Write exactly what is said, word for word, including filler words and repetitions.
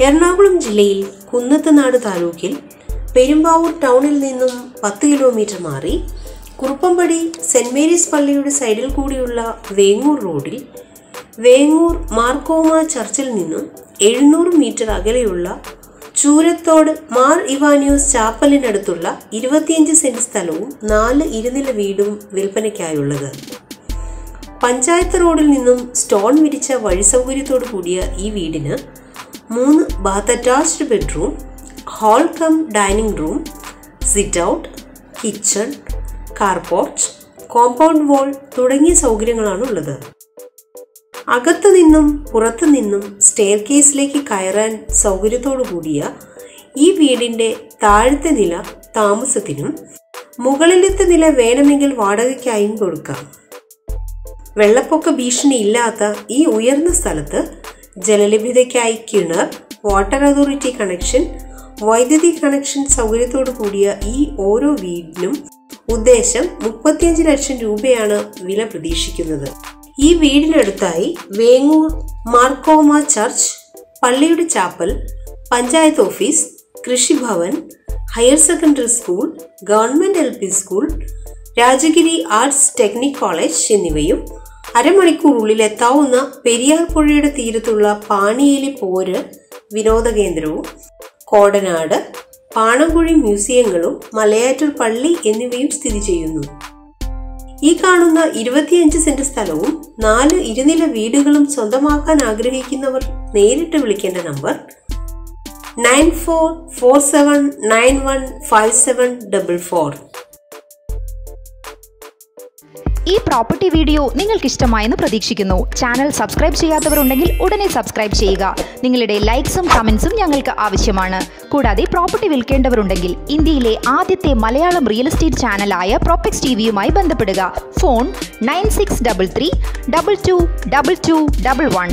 എറണാകുളം ജില്ലയിൽ കുന്നത്തുനാട് താലൂക്കിൽ പെരുമ്പാവൂർ ടൗണിൽ നിന്നും പത്ത് കിലോമീറ്റർ മാറി കുറുപ്പമ്പടി സെന്റ് മേരീസ് പള്ളിയുടെ സൈഡിൽ കൂടിയുള്ള വേങ്ങൂർ റോഡിൽ വേങ്ങൂർ മാർക്കോമ ചർച്ചിൽ നിന്നും എഴുന്നൂറ് മീറ്റർ അകലെയുള്ള ചൂരത്തോട് മാർ ഇവാനിയോസ് ചാപ്പലിനടുത്തുള്ള ഇരുപത്തിയഞ്ച് സെന്റ് സ്ഥലവും നാല് ഇരുനില വീടും വിൽപ്പനയ്ക്കായുള്ളത്. പഞ്ചായത്ത് റോഡിൽ നിന്നും സ്റ്റോൺ വിരിച്ച വഴി സൗകര്യത്തോടു കൂടിയ ഈ വീടിന് മൂന്ന് bath attached bedroom, hall cum dining room, sit out, kitchen, car porch, compound wall തുടങ്ങിയ സൗകര്യങ്ങളാണ് ഉള്ളത്. അകത്തു നിന്നും പുറത്തു നിന്നും സ്റ്റെയർ കേസിലേക്ക് കയറാൻ സൗകര്യത്തോടു കൂടിയ ഈ വീടിന്റെ താഴത്തെ നില താമസത്തിനും മുകളിലത്തെ നില വേണമെങ്കിൽ വാടകയ്ക്കായും കൊടുക്കാം. വെള്ളപ്പൊക്ക ഭീഷണി ഇല്ലാത്ത ഈ ഉയർന്ന സ്ഥലത്ത് ജലലഭ്യതയ്ക്കായി കിണർ, വാട്ടർ അതോറിറ്റി കണക്ഷൻ, വൈദ്യുതി കണക്ഷൻ സൗകര്യത്തോടു കൂടിയ ഈ ഓരോ വീടിനും ഉദ്ദേശം മുപ്പത്തിയഞ്ച് ലക്ഷം രൂപയാണ് വില പ്രതീക്ഷിക്കുന്നത്. ഈ വീടിനടുത്തായി വേങ്ങൂർ മാർക്കോമ ചർച്ച്, പള്ളിയുടെ chapel, panchayat office, Krishibhavan, higher secondary school, government L P school, Rajagiri arts technique college എന്നിവയും അരമണിക്കൂറുള്ളിൽ എത്താവുന്ന പെരിയാർ പുഴയുടെ തീരത്തുള്ള പാണിയേലി പോര് വിനോദ കേന്ദ്രവും, കോടനാട്, പാണംകുഴി മ്യൂസിയങ്ങളും, മലയാറ്റൂർ പള്ളി എന്നിവയും സ്ഥിതി ചെയ്യുന്നു. ഈ കാണുന്ന ഇരുപത്തിയഞ്ച് സെന്റ് സ്ഥലവും നാല് ഇരുനില വീടുകളും സ്വന്തമാക്കാൻ ആഗ്രഹിക്കുന്നവർ നേരിട്ട് വിളിക്കേണ്ട number nine four four seven nine one five seven double four. ഈ പ്രോപ്പർട്ടി വീഡിയോ നിങ്ങൾക്ക് ഇഷ്ടമായെന്ന് പ്രതീക്ഷിക്കുന്നു. ചാനൽ സബ്സ്ക്രൈബ് ചെയ്യാത്തവരുണ്ടെങ്കിൽ ഉടനെ സബ്സ്ക്രൈബ് ചെയ്യുക. നിങ്ങളുടെ ലൈക്സും കമന്റ്സും ഞങ്ങൾക്ക് ആവശ്യമാണ്. കൂടാതെ പ്രോപ്പർട്ടി വിൽക്കേണ്ടവരുണ്ടെങ്കിൽ ഇന്ത്യയിലെ ആദ്യത്തെ മലയാളം റിയൽ എസ്റ്റേറ്റ് ചാനലായ പ്രോപെക്സ് ടിവിയുമായി ബന്ധപ്പെടുക. Phone nine six double three double two double two double one.